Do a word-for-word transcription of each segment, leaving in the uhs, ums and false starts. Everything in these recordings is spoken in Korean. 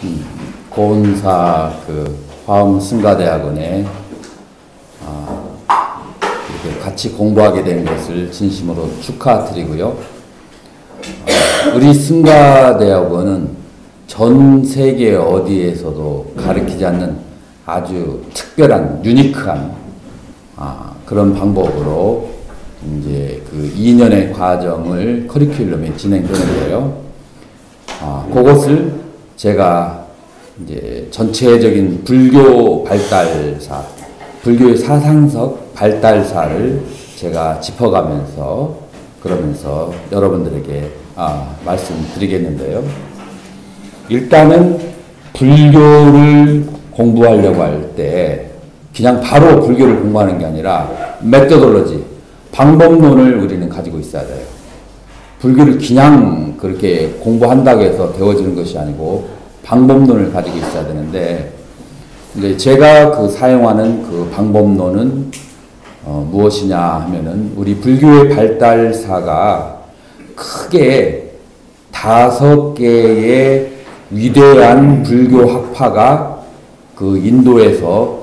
음, 고은사 그 화엄승가대학원에 아, 이렇게 같이 공부하게 된 것을 진심으로 축하드리고요. 어, 우리 승가대학원은 전 세계 어디에서도 가르치지 않는 아주 특별한 유니크한 아, 그런 방법으로 이제 그 이 년의 과정을 커리큘럼이 진행되는데요. 아, 그것을 제가 이제 전체적인 불교 발달사, 불교의 사상적 발달사를 제가 짚어가면서 그러면서 여러분들에게 아, 말씀드리겠는데요. 일단은 불교를 공부하려고 할 때 그냥 바로 불교를 공부하는 게 아니라 메토돌로지, 방법론을 우리는 가지고 있어야 돼요. 불교를 그냥 그렇게 공부한다고 해서 되어지는 것이 아니고 방법론을 가지고 있어야 되는데, 근데 제가 그 사용하는 그 방법론은 어, 무엇이냐 하면은 우리 불교의 발달사가 크게 다섯 개의 위대한 불교 학파가 그 인도에서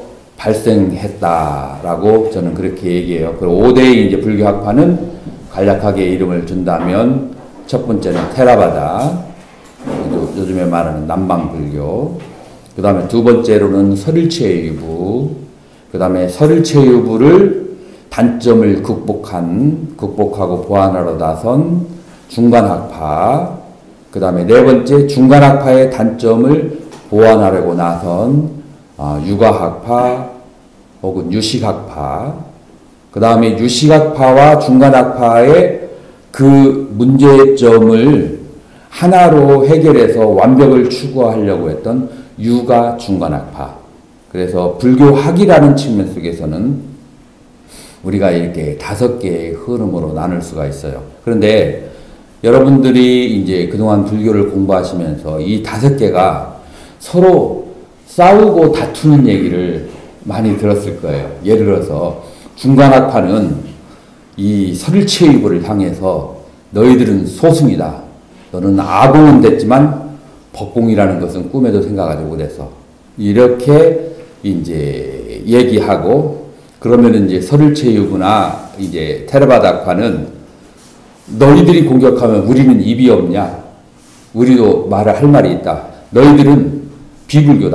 발생했다라고 저는 그렇게 얘기해요. 그리고 오 대의 이제 불교 학파는 간략하게 이름을 준다면 첫 번째는 테라바다, 요즘에 말하는 남방불교, 그 다음에 두 번째로는 설일체유부, 그 다음에 설일체유부를 단점을 극복한, 극복하고 보완하러 나선 중간학파, 그 다음에 네 번째 중간학파의 단점을 보완하려고 나선 아, 유가학파 혹은 유식학파, 그 다음에 유식학파와 중간학파의 그 문제점을 하나로 해결해서 완벽을 추구하려고 했던 유가 중간학파. 그래서 불교학이라는 측면 속에서는 우리가 이렇게 다섯 개의 흐름으로 나눌 수가 있어요. 그런데 여러분들이 이제 그동안 불교를 공부하시면서 이 다섯 개가 서로 싸우고 다투는 얘기를 많이 들었을 거예요. 예를 들어서 중간학파는 이 설일체유부를 향해서 너희들은 소승이다. 너는 아공은 됐지만 법공이라는 것은 꿈에도 생각하지 못해서 이렇게 이제 얘기하고, 그러면 이제 설일체유부나 이제 테라바다파는 너희들이 공격하면 우리는 입이 없냐? 우리도 말을 할 말이 있다. 너희들은 비불교다.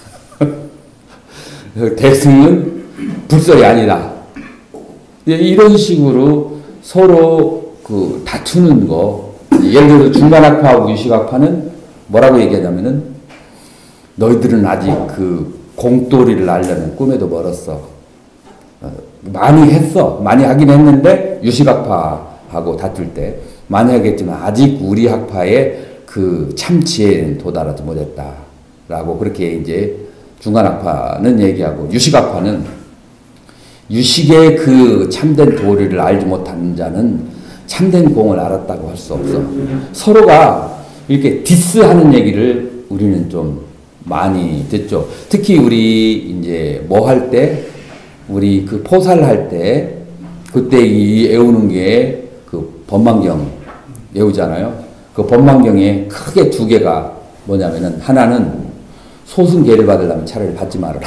대승은 불설이 아니다. 이런 식으로 서로 그 다투는 거. 예를 들어서 중간학파하고 유식학파는 뭐라고 얘기하냐면은 너희들은 아직 그 공돌이를 알려면 꿈에도 멀었어. 어, 많이 했어. 많이 하긴 했는데 유식학파하고 다툴 때 많이 하겠지만 아직 우리 학파의 그 참치에는 도달하지 못했다. 라고 그렇게 이제 중간학파는 얘기하고, 유식학파는 유식의 그 참된 도리를 알지 못하는 자는 참된 공을 알았다고 할 수 없어. 서로가 이렇게 디스하는 얘기를 우리는 좀 많이 듣죠. 특히 우리 이제 뭐 할 때, 우리 그 포살할 때, 그때 이 애우는 게 그 법망경 애우잖아요. 그 법망경에 크게 두 개가 뭐냐면은, 하나는 소승계를 받으려면 차라리 받지 말아라.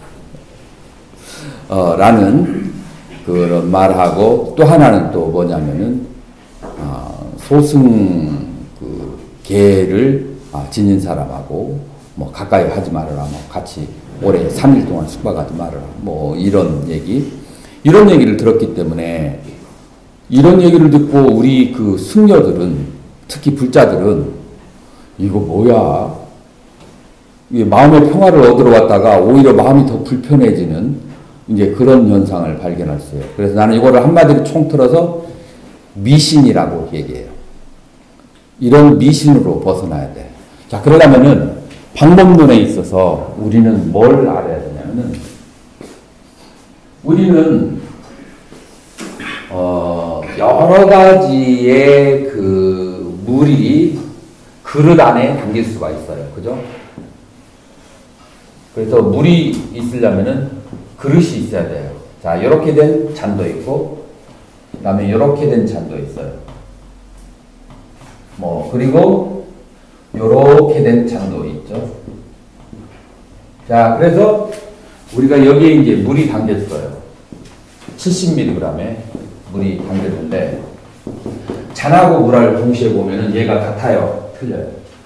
어, 라는 그런 말하고, 또 하나는 또 뭐냐면은, 어, 소승 그 계를 아, 지닌 사람하고 뭐 가까이 하지 말아라. 뭐 같이 올해 삼 일 동안 숙박하지 말아라. 뭐 이런 얘기. 이런 얘기를 들었기 때문에, 이런 얘기를 듣고 우리 그 승려들은, 특히 불자들은 이거 뭐야? 이게 마음의 평화를 얻으러 왔다가 오히려 마음이 더 불편해지는 이제 그런 현상을 발견할 수 있어요. 그래서 나는 이거를 한마디로 총틀어서 미신이라고 얘기해요. 이런 미신으로 벗어나야 돼. 자, 그러려면은 방법론에 있어서 우리는 뭘 알아야 되냐면은, 우리는 어 여러 가지의 그 물이 그릇 안에 담길 수가 있어요. 그죠? 그래서 물이 있으려면은 그릇이 있어야 돼요. 자, 이렇게 된 잔도 있고, 그 다음에 이렇게 된 잔도 있어요. 뭐, 그리고 요렇게 된 잔도 있죠. 자, 그래서 우리가 여기에 이제 물이 담겼어요. 칠십 밀리그램의 물이 담겼는데, 잔하고 물을 동시에 보면은 얘가 같아요? 틀려요?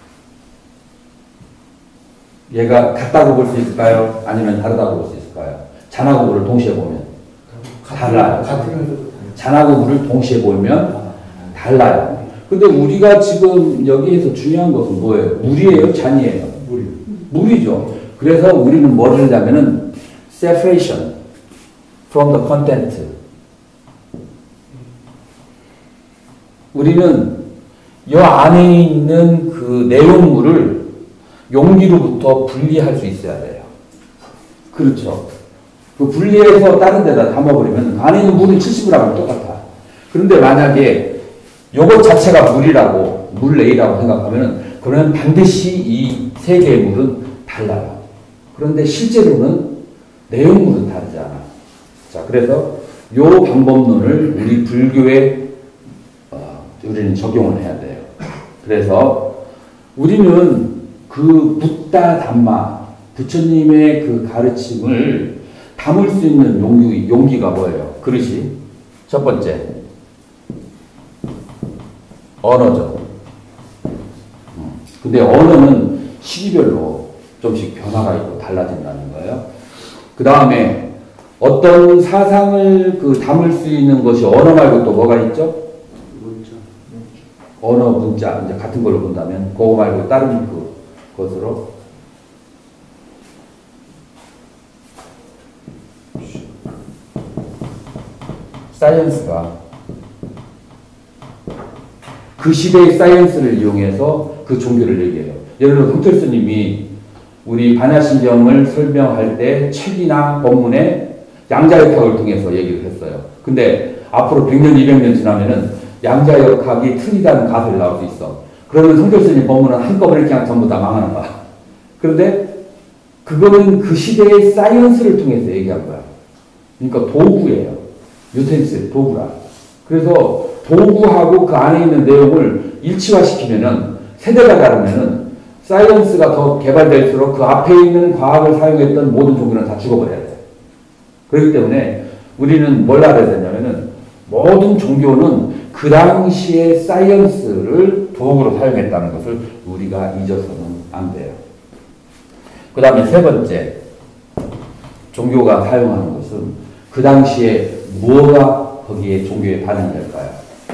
얘가 같다고 볼 수 있을까요? 아니면 다르다고 볼 수 있을까요? 잔하고 물을 동시에 보면 달라요. 잔하고 물을 동시에 보면 달라요. 근데 우리가 지금 여기에서 중요한 것은 뭐예요? 물이에요? 잔이에요? 물이. 물이죠. 그래서 우리는 뭐를 하냐면은 separation from the content. 우리는 이 안에 있는 그 내용물을 용기로부터 분리할 수 있어야 돼요. 그렇죠. 그 분리해서 다른 데다 담아버리면 안에 있는 물은 칠십 그램은 똑같아. 그런데 만약에 요것 자체가 물이라고, 물레이라고 생각하면은 그러면 반드시 이 세 개의 물은 달라요. 그런데 실제로는 내용물은 다르잖아. 자, 그래서 요 방법론을 우리 불교에 어, 우리는 적용을 해야 돼요. 그래서 우리는 그 붓다 담마, 부처님의 그 가르침을 담을 수 있는 용기, 용기가 뭐예요? 그릇이 첫 번째 언어죠. 근데 언어는 시기별로 좀씩 변화가 있고 달라진다는 거예요. 그 다음에 어떤 사상을 그 담을 수 있는 것이 언어 말고 또 뭐가 있죠? 문자. 언어, 문자, 이제 같은 걸로 본다면 그거 말고 다른 그 것으로 사이언스가 그 시대의 사이언스를 이용해서 그 종교를 얘기해요. 예를 들어 홍철 스님이 우리 반야신경을 설명할 때 책이나 본문에 양자역학을 통해서 얘기를 했어요. 근데 앞으로 백 년, 이백 년 지나면은 양자역학이 틀리다는 가설이 나올 수 있어. 그러면 홍철 스님 본문은 한꺼번에 그냥 전부 다 망하는 거야. 그런데 그거는 그 시대의 사이언스를 통해서 얘기한 거야. 그러니까 도구예요. 유텐실, 도구라. 그래서 도구하고 그 안에 있는 내용을 일치화시키면은 세대가 다르면은 사이언스가 더 개발될수록 그 앞에 있는 과학을 사용했던 모든 종교는 다 죽어버려야 돼. 그렇기 때문에 우리는 뭘 알아야 되냐면은 모든 종교는 그 당시의 사이언스를 도구로 사용했다는 것을 우리가 잊어서는 안 돼요. 그 다음에 세 번째, 종교가 사용하는 것은 그 당시에 무엇가 거기에 종교의 반응이 될까요?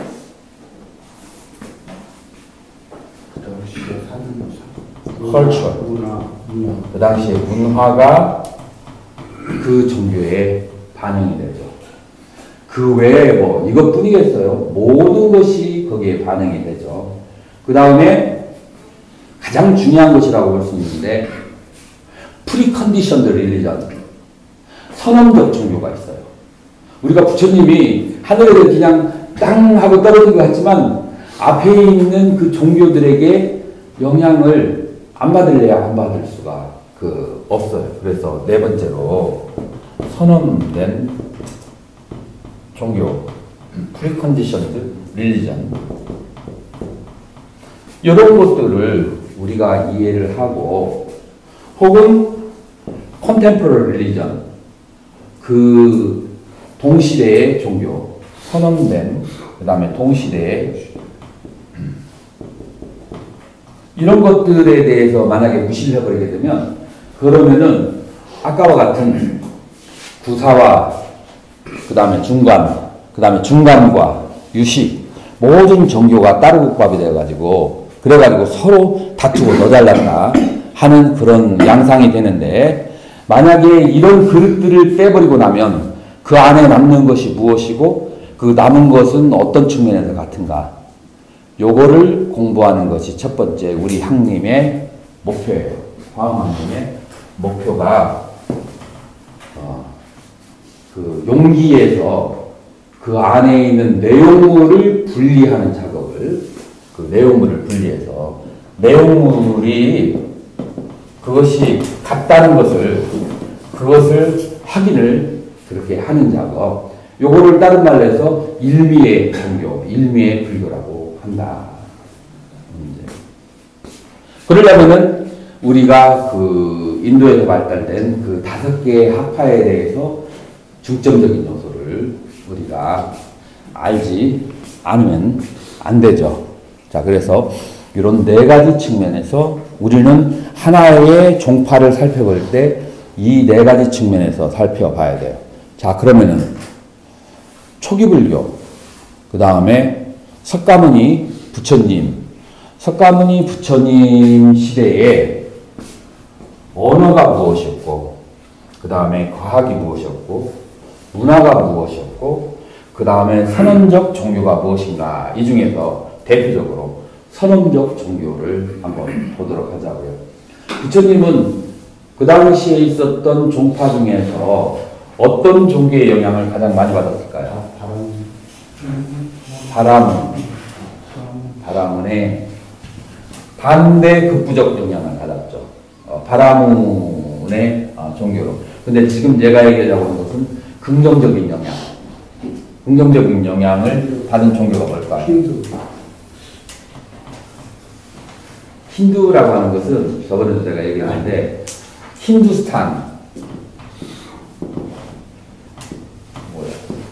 그 시대 사는 컬처. 문화, 문화. 그 당시에 문화가 그 종교의 반응이 되죠. 그 외에 뭐 이것뿐이겠어요. 모든 것이 거기에 반응이 되죠. 그 다음에 가장 중요한 것이라고 볼 수 있는데 프리컨디션드 릴리전, 선언적 종교가 있어요. 우리가 부처님이 하늘에서 그냥 땅 하고 떨어진 것 같지만 앞에 있는 그 종교들에게 영향을 안 받을래야 안 받을 수가 그 없어요. 그래서 네 번째로 선언된 종교, 프리컨디션드 릴리전, 이런 것들을 우리가 이해를 하고 혹은 컨템포러리 릴리전, 그 동시대의 종교, 선언된, 그 다음에 동시대의 이런 것들에 대해서 만약에 무시를 해버리게 되면 그러면은 아까와 같은 구사와 그 다음에 중간, 그 다음에 중간과 유식 모든 종교가 따르국밥이 되어가지고 그래가지고 서로 다투고 너 잘났다 하는 그런 양상이 되는데 만약에 이런 그릇들을 빼버리고 나면 그 안에 남는 것이 무엇이고 그 남은 것은 어떤 측면에서 같은가, 요거를 공부하는 것이 첫 번째 우리 학님의 목표예요. 화엄학님의 목표가 어, 그 용기에서 그 안에 있는 내용물을 분리하는 작업을, 그 내용물을 분리해서 내용물이 그것이 같다는 것을, 그것을 확인을 그렇게 하는 작업, 요거를 다른 말로 해서 일미의 종교, 일미의 불교라고 한다. 그러려면은 우리가 그 인도에서 발달된 그 다섯 개의 학파에 대해서 중점적인 요소를 우리가 알지 않으면 안 되죠. 자, 그래서 이런 네 가지 측면에서 우리는 하나의 종파를 살펴볼 때 이 네 가지 측면에서 살펴봐야 돼요. 자, 그러면은 초기불교, 그 다음에 석가모니 부처님, 석가모니 부처님 시대에 언어가 무엇이었고, 그 다음에 과학이 무엇이었고, 문화가 무엇이었고, 그 다음에 선언적 종교가 무엇인가, 이 중에서 대표적으로 선언적 종교를 한번 보도록 하자고요. 부처님은 그 당시에 있었던 종파 중에서 어떤 종교의 영향을 가장 많이 받았을까요? 바라문. 바라문의 반대 극부적 영향을 받았죠. 어, 바라문의 어, 종교로. 근데 지금 제가 얘기하자고 하는 것은 긍정적인 영향. 긍정적인 영향을 받은 종교가 뭘까요? 힌두. 힌두라고 하는 것은 저번에도 제가 얘기했는데 힌두스탄 뭐야?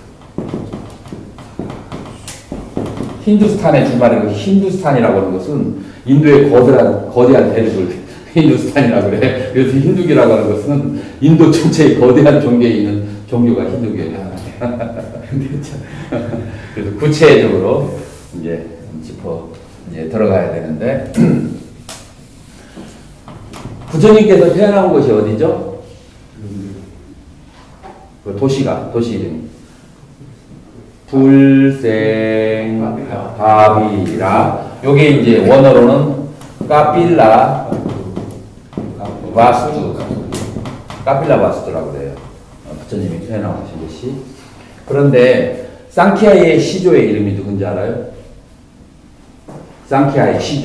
힌두스탄의 줄말이고 힌두스탄이라고 하는 것은 인도의 거대한 거대한 대륙을 힌두스탄이라고 그래. 그래서 힌두교라고 하는 것은 인도 전체의 거대한 종교에 있는 종교가 힌두교예요. 그래서 구체적으로 이제 짚어 이제 들어가야 되는데. 부처님께서 태어난 곳이 어디죠? 그 도시가, 도시 이름. 불생가비라. 요게 이제 원어로는 까필라 바스투. 까필라 바스투라고 그래요. 부처님이 태어나신 곳이. 그런데 쌍키아의 시조의 이름이 누군지 알아요? 쌍키아의 시조.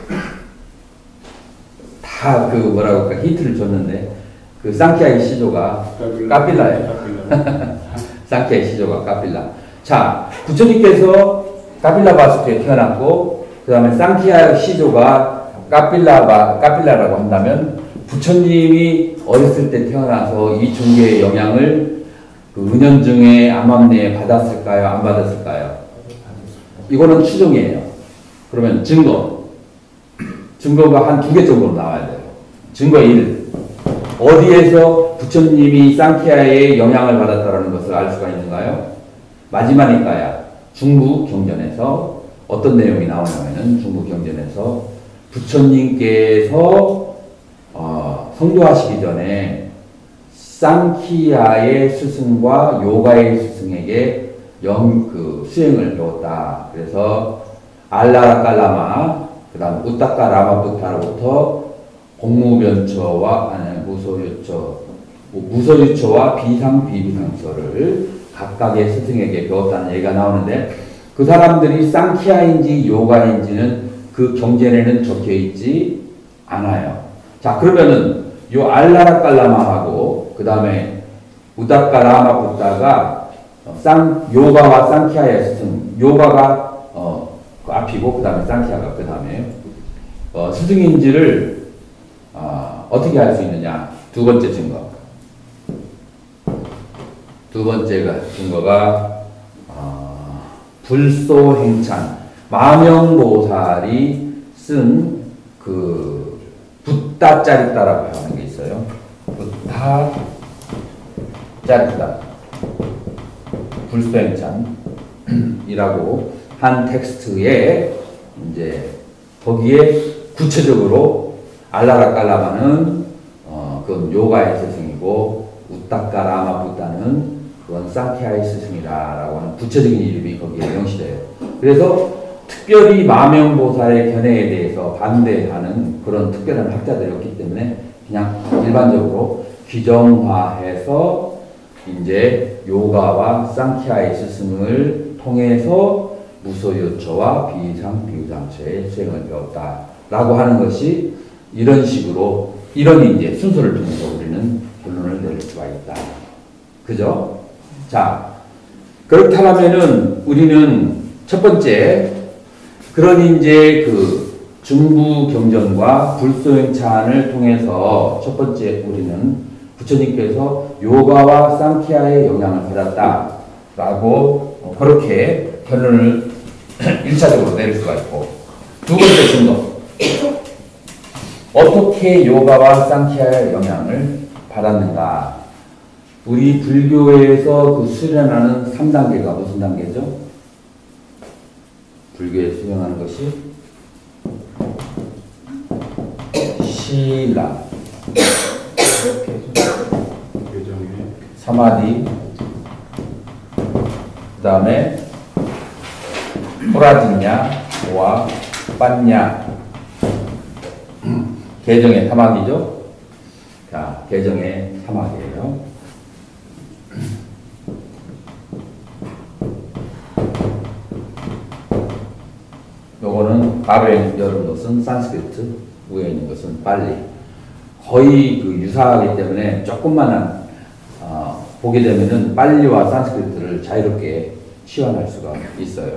다 그 뭐라고 할까 힌트를 줬는데 그 쌍키아의 시조가 까필라예요. 쌍키아의 시조가 까필라. 자, 부처님께서 까필라 바스투에 태어났고 그 다음에 쌍키아의 시조가 까필라 까필라라고 한다면 부처님이 어렸을 때 태어나서 이 종교의 영향을 그 은연중에 암암내에 받았을까요? 안 받았을까요? 이거는 추정이에요. 그러면 증거. 증거가 한 두 개 정도로 나와야 돼요. 증거 일. 어디에서 부처님이 쌍키아의 영향을 받았다는 것을 알 수가 있는가요? 마지막일까야. 중국 경전에서 어떤 내용이 나오냐면은 중국 경전에서 부처님께서 어, 성도하시기 전에 쌍키아의 스승과 요가의 스승에게 영, 그, 수행을 배웠다. 그래서 알라라칼라마, 그 다음 우타카 라마부타로부터 공무변처와, 아니, 무소유처, 무소유처와 비상비비상처를 각각의 스승에게 배웠다는 얘기가 나오는데 그 사람들이 쌍키아인지 요가인지는 그 경전에는 적혀 있지 않아요. 자, 그러면은 요 알라라칼라마하고 그 다음에 우타카 라마부타가 쌍, 요가와 쌍키아의 스승, 요가가 어, 그 앞이고 그 다음에 쌍키아가 그 다음에 어, 스승인지를 어, 어떻게 할 수 있느냐. 두 번째 증거. 두 번째가 증거가 어, 불소행찬 마명보살이 쓴 그 붓다짜리따라고 하는 게 있어요. 붓다짜리따 불소행찬이라고 한 텍스트에 이제 거기에 구체적으로 알라라칼라마는 어, 그건 요가의 스승이고 우타카 라마부타는 그건 쌍키아의 스승이다라고 하는 구체적인 이름이 거기에 명시돼요. 그래서 특별히 마명보살의 견해에 대해서 반대하는 그런 특별한 학자들이 없기 때문에 그냥 일반적으로 규정화해서 이제 요가와 쌍키아의 스승을 통해서 무소유처와 비상비우상처의 수행을 배웠다라고 하는 것이 이런 식으로 이런 이제 순서를 통해서 우리는 결론을 내릴 수가 있다. 그죠? 자, 그렇다면은 우리는 첫 번째 그런 이제 그 중부 경전과 불소행찬을 통해서 첫 번째 우리는 부처님께서 요가와 상ඛ야의 영향을 받았다라고 그렇게 결론을 일 차적으로 내릴 수가 있고, 두 번째 증거, 어떻게 요가와 상ඛ야의 영향을 받았는가. 우리 불교에서 그 수련하는 삼 단계가 무슨 단계죠? 불교에 수련하는 것이 신라, 사마디, 그 다음에 호라진냐와 빠냐. 개정의 사마디죠. 자, 개정의 사마디예요. 요거는 아래에 있는 것은 산스크리트, 위에 있는 것은 빨리. 거의 그 유사하기 때문에 조금만 어, 보게 되면은 빨리와 산스크리트를 자유롭게 치환할 수가 있어요.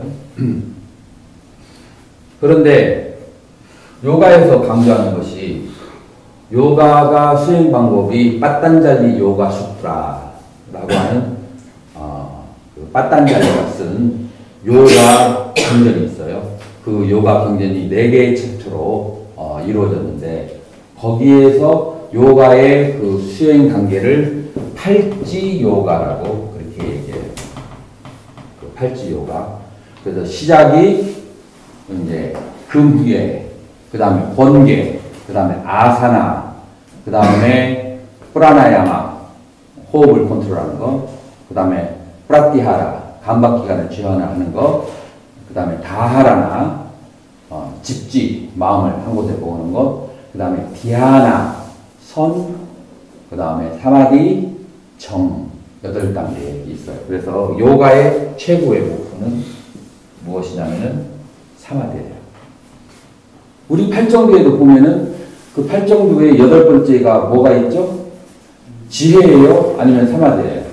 그런데 요가에서 강조하는 것이, 요가가 수행 방법이 빠딴잘리 요가 수트라라고 하는 어, 그 빠딴잘리가 쓴 요가 경전이 있어요. 그 요가 경전이 네 개의 챕터로 어, 이루어졌는데, 거기에서 요가의 그 수행 단계를 팔지 요가라고 그렇게 얘기해요. 그 팔지 요가. 그래서 시작이 이제 금괴, 그 다음에 번괴, 그 다음에 아사나, 그 다음에 프라나야마, 호흡을 컨트롤하는 거, 그 다음에 프라티하라, 감박기관을 지원하는 거, 그 다음에 다하라나, 어, 집지, 마음을 한 곳에 모으는 것, 그 다음에 디아나, 선, 그 다음에 사마디, 정, 여덟 단계 있어요. 그래서 요가의 최고의 목표는 무엇이냐면은 사마디예요. 우리 팔정도에도 보면은 그 팔정도의 여덟 번째가 뭐가 있죠? 지혜예요? 아니면 사마디예요?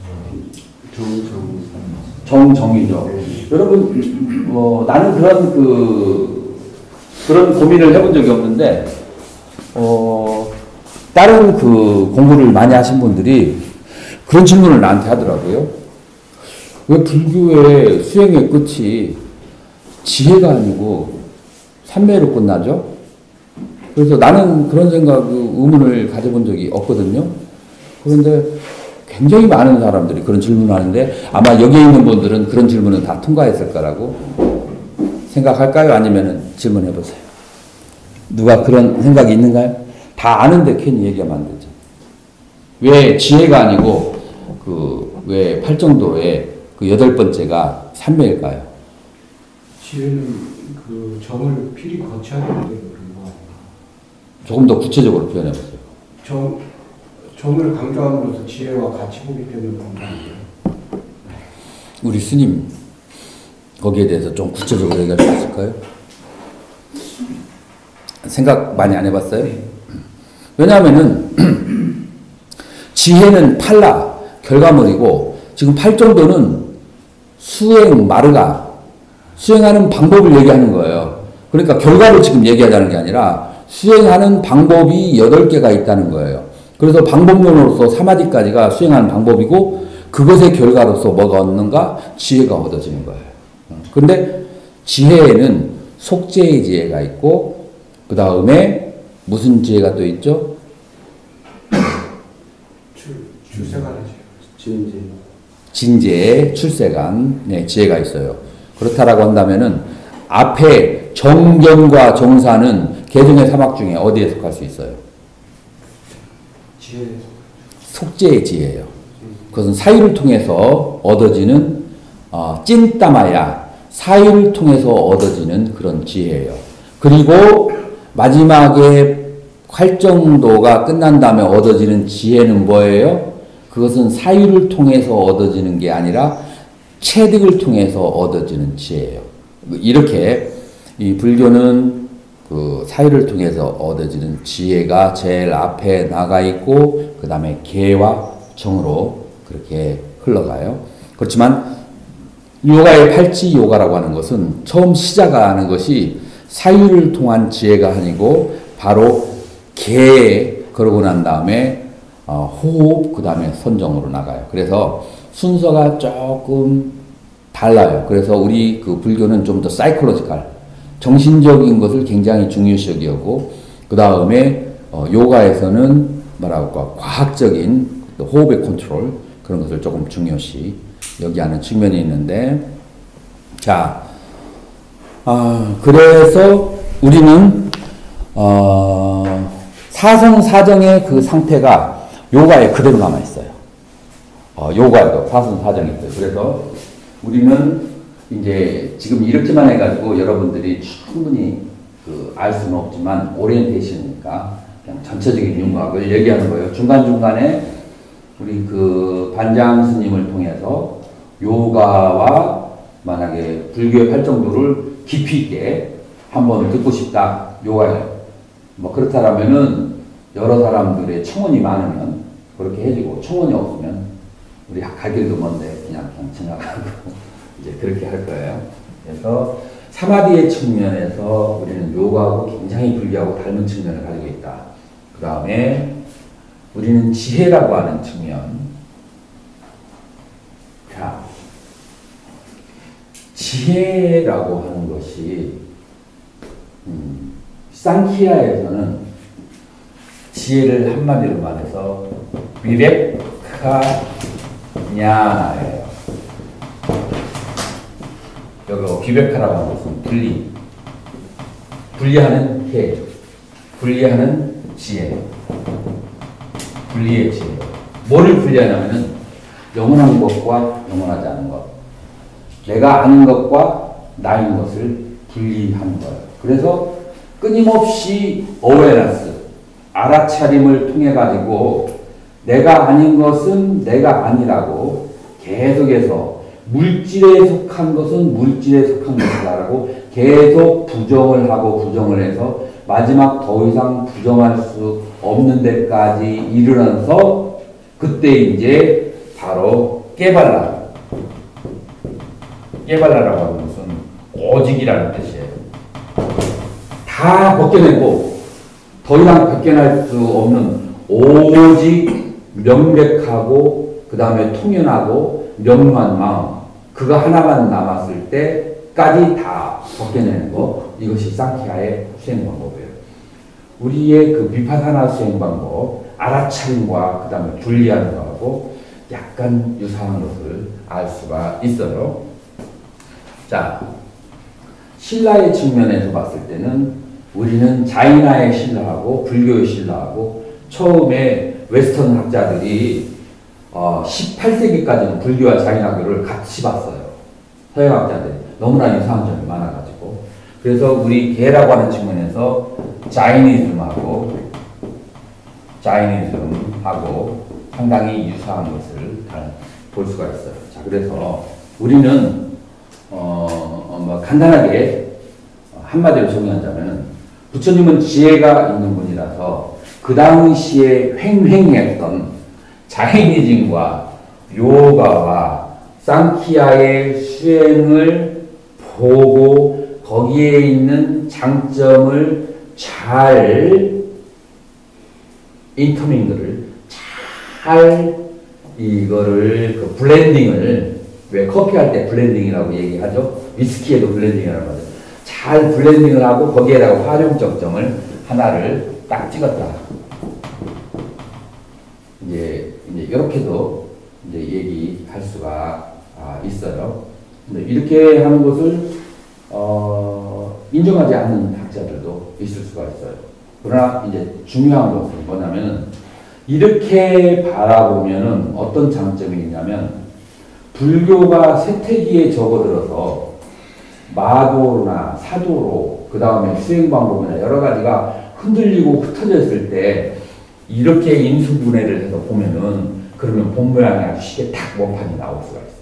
정정이죠. 네. 여러분, 어, 나는 그런 그 그런 고민을 해본 적이 없는데, 어, 다른 그 공부를 많이 하신 분들이 그런 질문을 나한테 하더라고요. 왜 불교의 수행의 끝이 지혜가 아니고 삼매로 끝나죠? 그래서 나는 그런 생각, 그 의문을 가져본 적이 없거든요. 그런데 굉장히 많은 사람들이 그런 질문을 하는데, 아마 여기 있는 분들은 그런 질문은 다 통과했을 거라고 생각할까요? 아니면 질문해보세요. 누가 그런 생각이 있는가요? 다 아는데 괜히 얘기하면 안 되죠. 왜 지혜가 아니고 그 왜 팔정도의 그 여덟 번째가 삼매일까요? 지혜는 그 정을 필히 거쳐야 되는데 그런 거 아닌가? 조금 더 구체적으로 표현해보세요. 정, 정을 강조함으로써 지혜와 같이 보기 때문에 그런 거 아니에요? 우리 스님 거기에 대해서 좀 구체적으로 얘기할 수 있을까요? 생각 많이 안 해봤어요? 왜냐하면은 지혜는 팔라, 결과물이고, 지금 팔정도는 수행, 마르가, 수행하는 방법을 얘기하는 거예요. 그러니까 결과를 지금 얘기하자는 게 아니라 수행하는 방법이 여덟 개가 있다는 거예요. 그래서 방법론으로서 사마디까지가 수행하는 방법이고, 그것의 결과로서 뭐가 얻는가? 지혜가 얻어지는 거예요. 근데 지혜에는 속죄의 지혜가 있고, 그 다음에 무슨 지혜가 또 있죠? 출세관이죠. 진지. 진지의 출세관, 네, 지혜가 있어요. 그렇다라고 한다면은 앞에 정견과 정사는 개정의 사막 중에 어디에 속할 수 있어요? 지혜. 속죄의 지혜예요. 그것은 사유를 통해서 얻어지는 어, 찐따마야, 사유를 통해서 얻어지는 그런 지혜예요. 그리고 마지막에 활정도가 끝난 다음에 얻어지는 지혜는 뭐예요? 그것은 사유를 통해서 얻어지는 게 아니라 체득을 통해서 얻어지는 지혜예요. 이렇게 이 불교는 그 사유를 통해서 얻어지는 지혜가 제일 앞에 나가 있고, 그 다음에 계와 정으로 그렇게 흘러가요. 그렇지만 요가의 팔지 요가라고 하는 것은 처음 시작하는 것이 사유를 통한 지혜가 아니고 바로 개 그러고 난 다음에 어, 호흡 그 다음에 선정으로 나가요. 그래서 순서가 조금 달라요. 그래서 우리 그 불교는 좀 더 사이콜로지컬 정신적인 것을 굉장히 중요시 여기고 그 다음에 어, 요가에서는 뭐랄까 과학적인 호흡의 컨트롤 그런 것을 조금 중요시 여기하는 측면이 있는데 자, 아, 그래서 우리는 어, 사성사정의 그 상태가 요가에 그대로 남아있어요. 어, 요가에도 사성사정이 있어요. 그래서 우리는 이제 지금 이렇게만 해가지고 여러분들이 충분히 그 알 수는 없지만 오리엔테이션이니까 그냥 전체적인 윤곽을 얘기하는 거예요. 중간중간에 우리 그 반장 스님을 통해서 요가와 만약에 불교의 팔정도를 깊이 있게 한번 듣고 싶다. 요가에 뭐 그렇다라면은 여러 사람들의 청원이 많으면 그렇게 해주고 청원이 없으면 우리 갈 길도 먼데 그냥 그냥 지나가고 이제 그렇게 할 거예요. 그래서 사마디의 측면에서 우리는 요가하고 굉장히 불교하고 닮은 측면을 가지고 있다. 그 다음에 우리는 지혜라고 하는 측면. 자, 지혜라고 하는 것이 음, 상키야에서는 지혜를 한마디로 말해서 비베카 냐나예요. 여기 비베카라고 하는 것은 분리, 분리하는 해, 분리하는 지혜, 분리의 지혜. 뭐를 분리하냐면은 영원한 것과 영원하지 않은 것, 내가 아는 것과 나인 것을 분리하는 거예요. 그래서 끊임없이 어웨어너스, 알아차림을 통해 가지고 내가 아닌 것은 내가 아니라고 계속해서 물질에 속한 것은 물질에 속한 것이다라고 계속 부정을 하고 부정을 해서 마지막 더 이상 부정할 수 없는 데까지 이르러서 그때 이제 바로 깨발라, 깨발라라고 하는 것은 오직이라는 뜻이에요. 다 벗겨내고 더 이상 벗겨낼 수 없는 오직 명백하고 그 다음에 통연하고 명료한 마음 그거 하나만 남았을 때까지 다 벗겨내는 거 이것이 상키야의 수행 방법이에요. 우리의 그 비파사나 수행 방법 알아차림과 그 다음에 분리하는 거하고 약간 유사한 것을 알 수가 있어요. 자, 신라의 측면에서 봤을 때는 우리는 자이나의 신라하고 불교의 신라하고 처음에 웨스턴 학자들이 어, 십팔 세기까지는 불교와 자이나교를 같이 봤어요. 서양 학자들이. 너무나 유사한 점이 많아가지고. 그래서 우리 개라고 하는 측면에서 자이니즘하고 자이니즘하고 상당히 유사한 것을 볼 수가 있어요. 자, 그래서 우리는 어, 어, 뭐 간단하게 한마디로 정의하자면 부처님은 지혜가 있는 분이라서 그 당시에 횡행했던 자이니즘과 요가와 상키야의 수행을 보고 거기에 있는 장점을 잘 인터밍글을 잘 이거를 그 블렌딩을 왜 커피할 때 블렌딩이라고 얘기하죠? 위스키에도 블렌딩이라고 하죠. 잘 블렌딩을 하고 거기에다가 활용점점을 하나를 딱 찍었다. 이제 이제 이렇게도 이제 얘기할 수가 아, 있어요. 근데 이렇게 하는 것을 어, 인정하지 않는 학자들도 있을 수가 있어요. 그러나 이제 중요한 것은 뭐냐면은 이렇게 바라보면은 어떤 장점이 있냐면 불교가 쇠퇴기에 접어들어서 마도나 사도로 그 다음에 수행 방법이나 여러 가지가 흔들리고 흩어져 있을 때 이렇게 인수분해를 해서 보면은 그러면 본 모양이 아주 쉽게 딱 원판이 나올 수가 있어요.